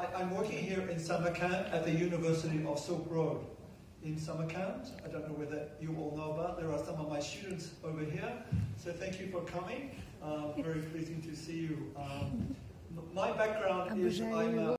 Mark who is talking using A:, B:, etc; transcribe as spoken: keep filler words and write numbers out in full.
A: I, I'm working here in Samarkand at the University of Silk Road in Samarkand. I don't know whether you all know about. There are some of my students over here. So thank you for coming. Uh, very pleasing to see you. Um, my background is I'm a